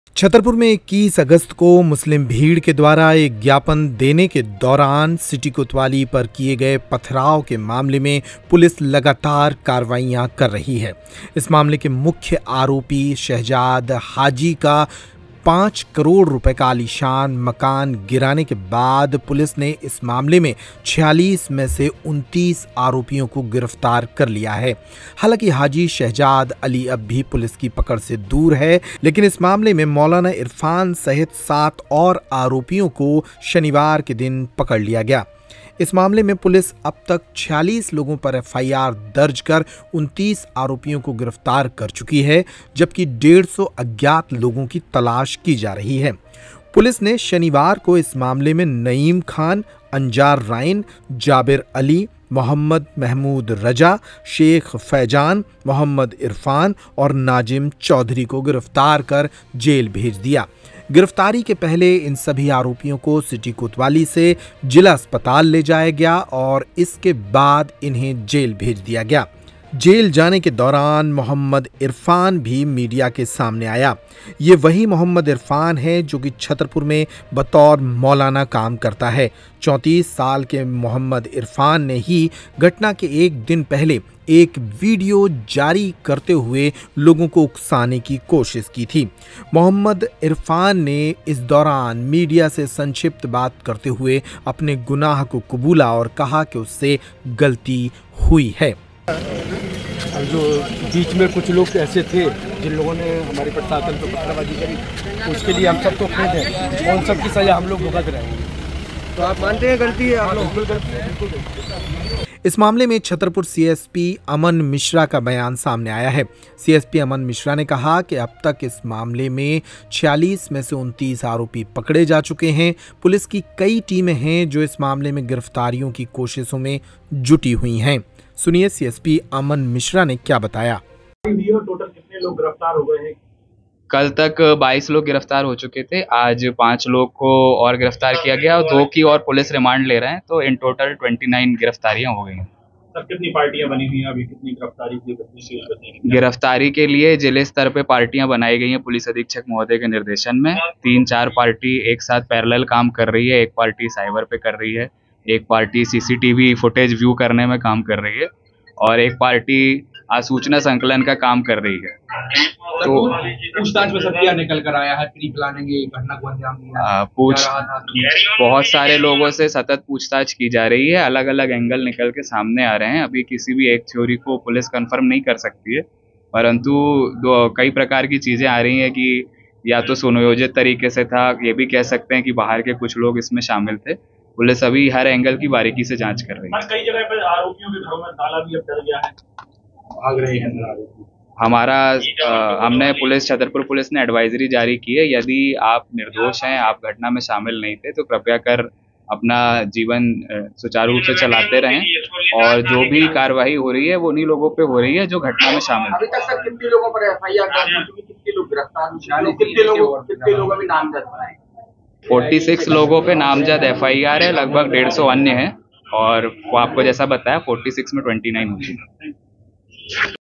छतरपुर में 21 अगस्त को मुस्लिम भीड़ के द्वारा एक ज्ञापन देने के दौरान सिटी कोतवाली पर किए गए पथराव के मामले में पुलिस लगातार कार्रवाइयां कर रही है। इस मामले के मुख्य आरोपी शहजाद हाजी का 5 करोड़ रुपए का आलीशान मकान गिराने के बाद पुलिस ने इस मामले में 46 में से 29 आरोपियों को गिरफ्तार कर लिया है। हालांकि हाजी शहजाद अली अब भी पुलिस की पकड़ से दूर है, लेकिन इस मामले में मौलाना इरफान सहित 7 और आरोपियों को शनिवार के दिन पकड़ लिया गया। इस मामले में पुलिस अब तक 46 लोगों पर एफआईआर दर्ज कर 29 आरोपियों को गिरफ्तार कर चुकी है, जबकि 150 अज्ञात लोगों की तलाश की जा रही है। पुलिस ने शनिवार को इस मामले में नईम खान, अंजार राइन, जाबिर अली, मोहम्मद महमूद रजा, शेख फैजान, मोहम्मद इरफान और नाजिम चौधरी को गिरफ्तार कर जेल भेज दिया। गिरफ्तारी के पहले इन सभी आरोपियों को सिटी कोतवाली से जिला अस्पताल ले जाया गया और इसके बाद इन्हें जेल भेज दिया गया। जेल जाने के दौरान मोहम्मद इरफान भी मीडिया के सामने आया। ये वही मोहम्मद इरफान है जो कि छतरपुर में बतौर मौलाना काम करता है। 34 साल के मोहम्मद इरफान ने ही घटना के एक दिन पहले एक वीडियो जारी करते हुए लोगों को उकसाने की कोशिश की थी। मोहम्मद इरफान ने इस दौरान मीडिया से संक्षिप्त बात करते हुए अपने गुनाह को कबूला और कहा कि उससे गलती हुई है। जो बीच में कुछ लोग ऐसे थे जिन लोगों ने हमारे प्रशासन पर पत्थरबाजी करी, उसके लिए हम सबको खेद है और सबकी सजा हम लोग भुगत रहे हैं। तो आप मानते हैं गलती है? आप लोग बिल्कुल गलती। इस मामले में छतरपुर सीएसपी अमन मिश्रा का बयान सामने आया है। सीएसपी अमन मिश्रा ने कहा कि अब तक इस मामले में 46 में से 29 आरोपी पकड़े जा चुके हैं। पुलिस की कई टीमें हैं जो इस मामले में गिरफ्तारियों की कोशिशों में जुटी हुई हैं। सुनिए सीएसपी अमन मिश्रा ने क्या बताया। टोटल कितने लोग गिरफ्तार हो गए हैं? कल तक 22 लोग गिरफ्तार हो चुके थे। आज 5 लोग को और गिरफ्तार किया गया और 2 की और पुलिस रिमांड ले रहे हैं, तो इन टोटल 29 गिरफ्तारियां हो गई हैं। सर, कितनी पार्टियां बनी हुई हैं अभी? कितनी गिरफ्तारी की? गिरफ्तारी के लिए जिले स्तर पे पार्टियां बनाई गई हैं पुलिस अधीक्षक महोदय के निर्देशन में। 3-4 पार्टी एक साथ पैरेलल काम कर रही है। एक पार्टी साइबर पे कर रही है, एक पार्टी सीसीटीवी फुटेज व्यू करने में काम कर रही है और एक पार्टी सूचना संकलन का काम कर रही है। तो पूछताछ में सब क्या निकल कर आया है? प्री प्लानिंग घटना को अंजाम दिया? बहुत सारे लोगों से सतत पूछताछ की जा रही है। अलग अलग एंगल निकल के सामने आ रहे हैं। अभी किसी भी एक थ्योरी को पुलिस कंफर्म नहीं कर सकती है, परंतु कई प्रकार की चीजें आ रही हैं कि या तो सुनियोजित तरीके से था, ये भी कह सकते हैं कि बाहर के कुछ लोग इसमें शामिल थे। पुलिस अभी हर एंगल की बारीकी से जांच कर रही है। कई जगह पर आरोपियों के घरों में ताला भी अब डल गया है, भाग रहे हैं आरोपी। हमने छतरपुर पुलिस ने एडवाइजरी जारी की है, यदि आप निर्दोष हैं, आप घटना में शामिल नहीं थे, तो कृपया कर अपना जीवन सुचारू रूप से चलाते रहें और जो भी कार्रवाई हो रही है वो उन्हीं लोगों पे हो रही है जो घटना में शामिल। अभी तक सर कितने लोगों पर एफआईआर दर्ज हो चुकी? कितने लोग गिरफ्तार हुए? कितने लोग अभी नामजद बनाए? 46 लोगों पे नामजद एफआईआर है, लगभग 150 अन्य है और वो आपको जैसा बताया 46 में 29 हो चुकी है।